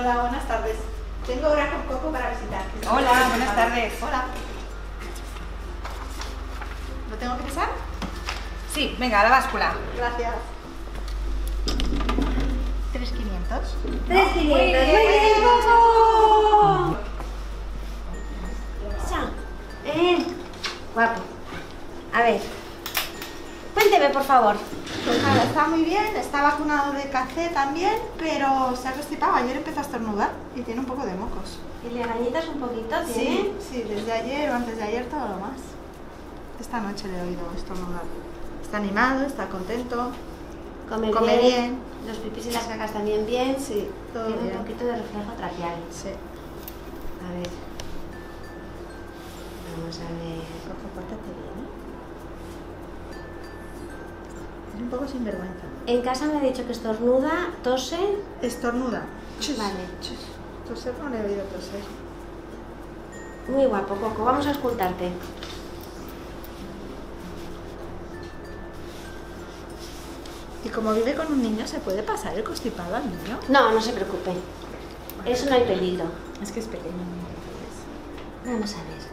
Hola, buenas tardes. Tengo hora con Coco para visitar. Hola, buenas tardes. Hola. ¿Lo tengo que pisar? Sí, venga, a la báscula. Gracias. 3.500. 3.500. Muy bien, Coco. Guapo. A ver. Cuénteme, por favor. Pues nada, está muy bien, está vacunado de KC también, pero se ha constipado. Ayer empezó a estornudar y tiene un poco de mocos. ¿Y le arañitas un poquito? ¿Tiene? Sí, sí, desde ayer o antes de ayer todo lo más. Esta noche le he oído estornudar. Está animado, está contento, Come bien. Los pipis y las cacas también bien. Sí, todo Tiene bien. un poquito de reflejo traqueal. Sí. A ver. Vamos a ver. Coco, pórtate bien, ¿eh? Es un poco sinvergüenza. En casa me ha dicho que estornuda, tose. Estornuda. Vale. Toser no le he oído toser. Muy guapo, Coco. Vamos a escultarte. Y como vive con un niño, ¿se puede pasar el constipado al niño? No, no se preocupe. Eso no hay peligro. Es que es pequeño. Vamos a ver.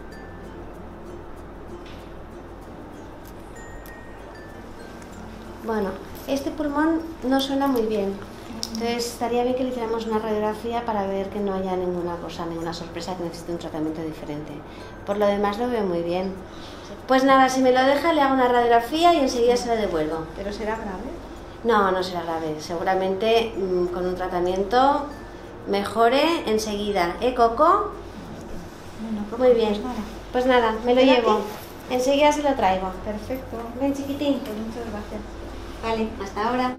Bueno, este pulmón no suena muy bien. Entonces estaría bien que le hiciéramos una radiografía para ver que no haya ninguna cosa, ninguna sorpresa, que necesite un tratamiento diferente. Por lo demás lo veo muy bien. Pues nada, si me lo deja le hago una radiografía y enseguida se lo devuelvo. ¿Pero será grave? No, no será grave. Seguramente con un tratamiento mejore enseguida. ¿Eh, Coco? Bueno, Coco, Muy bien. pues nada. Pues nada, me lo ¿Ven llevo. aquí? Enseguida se lo traigo. Perfecto. Ven, chiquitín. Pues muchas gracias. Vale, hasta ahora.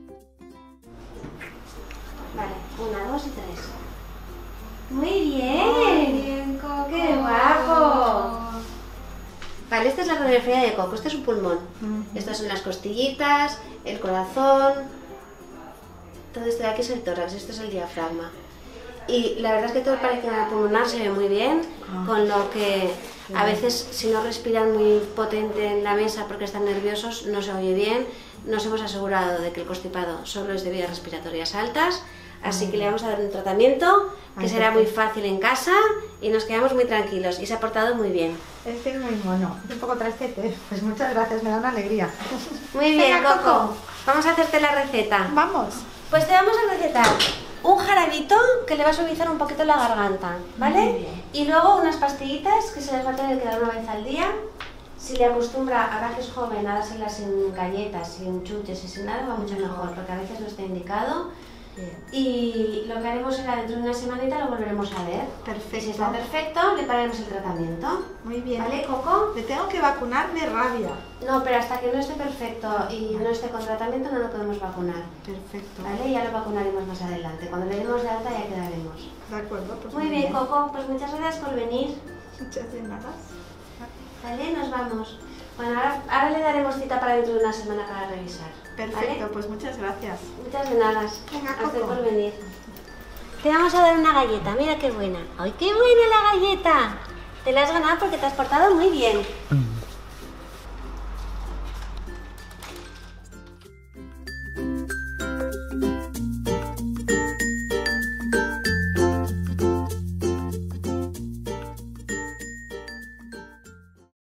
Vale, 1, 2 y 3. Muy bien. Coco. ¡Qué guapo! Vale, esta es la radiografía de Coco. Este es un pulmón. Estas son las costillitas, el corazón. Todo esto de aquí es el tórax, esto es el diafragma. Y la verdad es que todo el parénquima pulmonar se ve muy bien, con lo que a veces si no respiran muy potente en la mesa porque están nerviosos no se oye bien. Nos hemos asegurado de que el constipado solo es de vías respiratorias altas, así que le vamos a dar un tratamiento que será muy fácil en casa y nos quedamos muy tranquilos. Y se ha portado muy bien. Es que es muy mono. Es un poco trastete. Pues muchas gracias, me da una alegría. Muy bien, Venga, Coco. Vamos a hacerte la receta. Vamos. Pues te vamos a recetar un jarabito que le va a suavizar un poquito la garganta, ¿vale? Muy bien. Y luego unas pastillitas que se les va a tener que dar una vez al día. Si le acostumbra, ahora que es joven, a dárselas sin galletas, sin chuches y sin nada, va mucho mejor, porque a veces no está indicado. Bien. Y lo que haremos será dentro de una semanita lo volveremos a ver. Perfecto. Y si está perfecto, le pararemos el tratamiento. Muy bien. ¿Vale, Coco? Le tengo que vacunar de rabia. No, pero hasta que no esté perfecto y no esté con tratamiento no lo podemos vacunar. Perfecto. ¿Vale? Ya lo vacunaremos más adelante. Cuando le demos de alta ya quedaremos. De acuerdo. Pues Muy bien, Coco. Pues muchas gracias por venir. Muchas de nada. ¿Vale? Nos vamos. Bueno, ahora le daremos cita para dentro de una semana para revisar. Perfecto, ¿vale? pues muchas gracias. Muchas de nada. Venga, A usted Coco. por venir. Te vamos a dar una galleta. Mira qué buena. ¡Ay, qué buena la galleta! Te la has ganado porque te has portado muy bien.